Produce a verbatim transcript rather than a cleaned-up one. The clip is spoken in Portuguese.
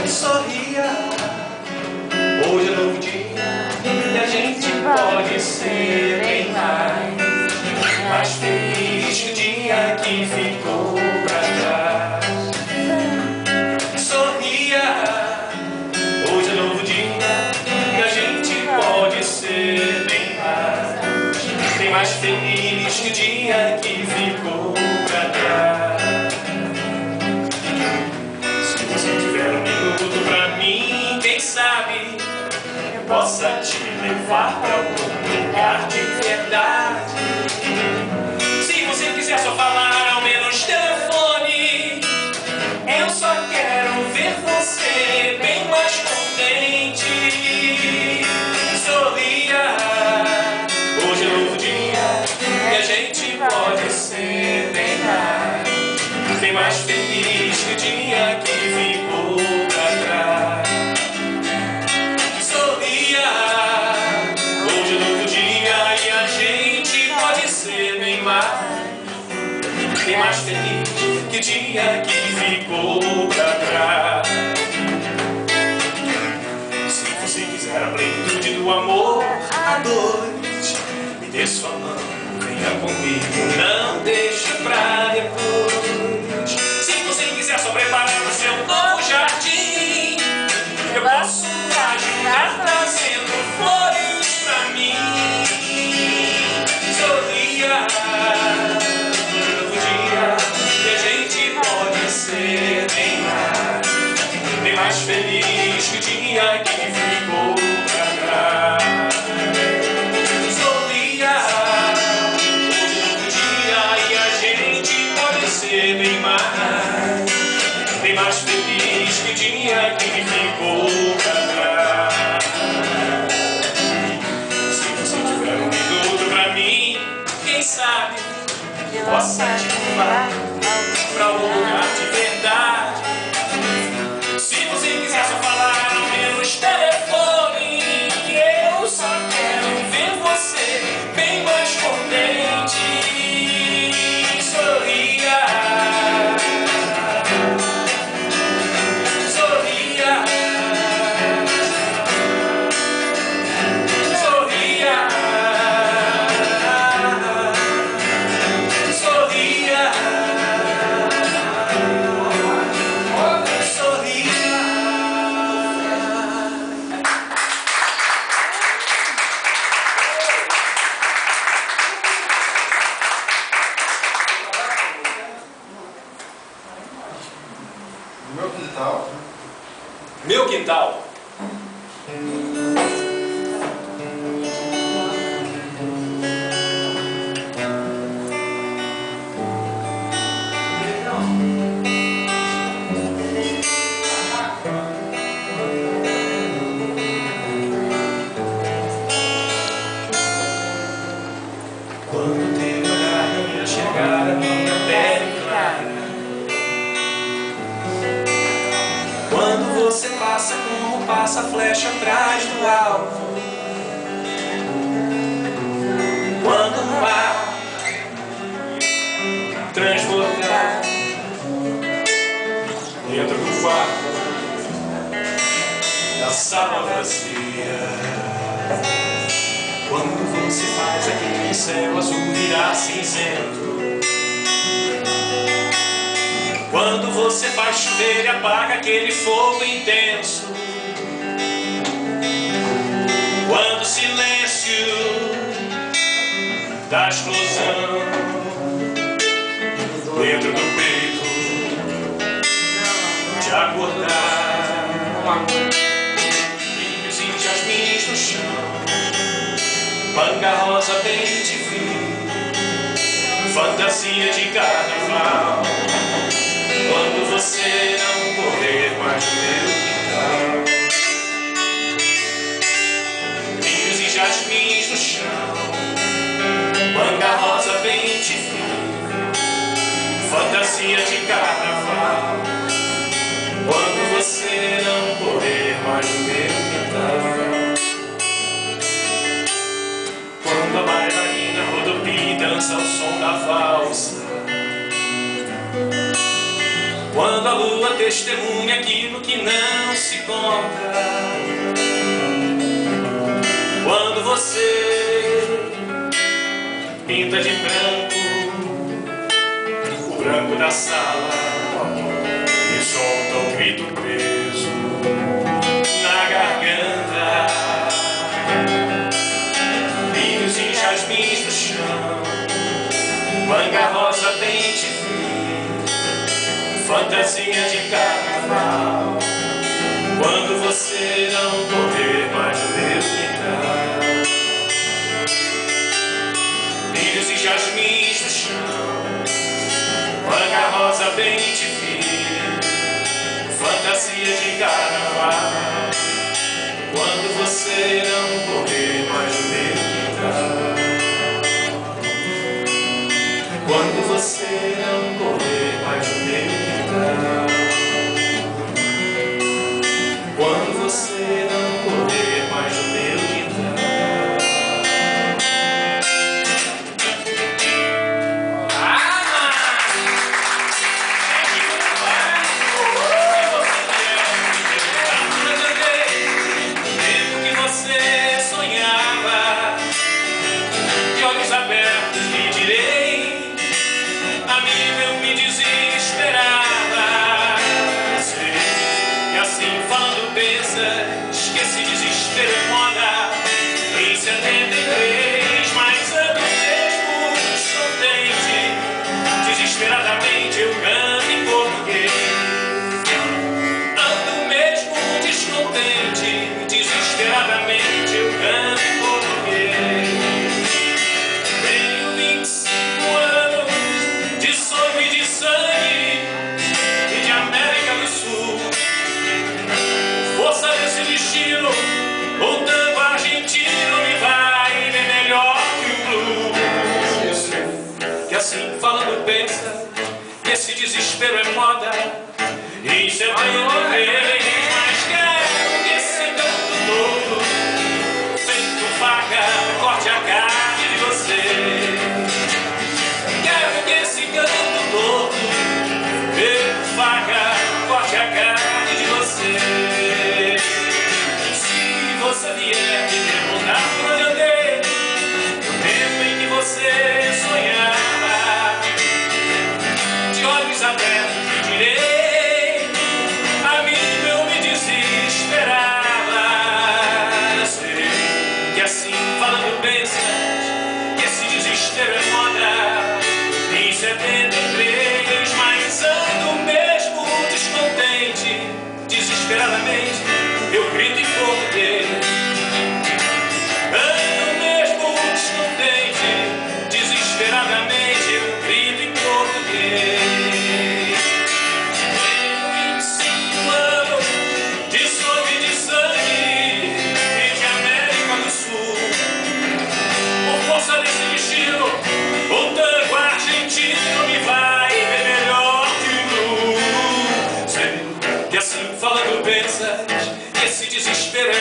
Sorria, hoje é novo dia e a gente pode ser bem mais, mais feliz que o dia que ficou pra trás. Sorria, hoje é novo dia e a gente pode ser bem mais, bem mais feliz que o dia que ficou pra trás. Se você tiver um minuto pra mim, quem sabe eu possa te levar pra algum lugar de verdade. Se você quiser só falar ao menos telefone, eu só quero ver você bem mais contente. Sorria, hoje é novo dia e a gente pode ser bem mais, bem mais feliz que o dia que ficou pra trás. Sorria, hoje é novo dia e a gente pode ser bem mais, bem mais feliz que o dia que ficou pra trás. Se você quiser a plenitude do amor a dois, me dê sua mão, venha comigo, não deixe pra depois. Se você quiser só preparar o seu novo jardim, eu posso ajudar trazendo flores pra mim. Sorria, novo dia e a gente pode ser bem mais, bem mais feliz que o dia que ficou pra trás. Sorria, novo dia e a gente pode ser bem mais, bem mais feliz que o dia que ficou pra trás. Se você tiver um minuto pra mim, quem sabe eu possa te levar pra um lugar de verdade. Se você quiser só falar ao menos telefone, eu só quero ver você bem mais contente. Sorria, sorria, sorria, sorria, sorria. Meu quintal. Meu quintal. Quando teu olhar me enxergar a minha pele clara, quando você passa como passa a flecha atrás do alvo, quando no ar transbordar dentro do quarto da sala vazia, quando você faz aquele céu azul virar cinzento, quando você faz chover e apaga aquele fogo intenso, quando o silêncio da explosão dentro do peito te acordar, lírios e jasmins no chão, manga rosa bem te vi, fantasia de carnaval. Quando você não correr mais no meu quintal, lírios e jasmins no chão, manga rosa bem te vi, fantasia de carnaval. Quando você não correr mais no meu quintal, quando a bailarina rodopia e dança ao som da valsa, quando a lua testemunha aquilo que não se encontra quando você pinta de branco o branco da sala e solta um grito preso na garganta. Lírios e jasmins no chão, manga rosa bem te vi, fantasia de carnaval. Quando você não correr mais no meu quintal, lírios e jasmins no chão, manga rosa bem te vi, fantasia de carnaval. Quando você não correr mais no meu quintal, quando você não correr mais no meu quintal, quando você não correr mais no meu quintal. Tempo que você sonhava, de olhos abertos lhe direi, amigo, eu me desesperava. Sei que assim falando pensas que esse desespero é moda. Em setenta e três, mas ando mesmo descontente, desesperadamente eu canto em português. Ando mesmo descontente, desesperadamente eu canto em português. Tenho vinte e cinco anos de sonho e de sangue e de América do Sul. Força desse destino, o tango argentino me vai bem melhor que o blues. Que assim falando pensa que esse desespero é moda e cê vai entender. Mas quero que esse canto todo, feito faca, corte a carne de você. Quero que esse canto todo, feito faca, corte a carne de você. Se você vier me perguntar por onde andei, no tempo em que você sonhava, de olhos abertos te direi, amigo, eu me desesperava. Sei que assim falando pensas que esse desespero é moda. Em setenta e três, mas ando mesmo descontente, desesperadamente eu grito em português. Ando mesmo descontente, desesperadamente eu grito em português. Tenho vinte e cinco anos de sonho e de sangue e de América do Sul. Por força desse destino, o tango argentino me vai bem melhor que o blues. Sei que assim falando pensas que esse desespero é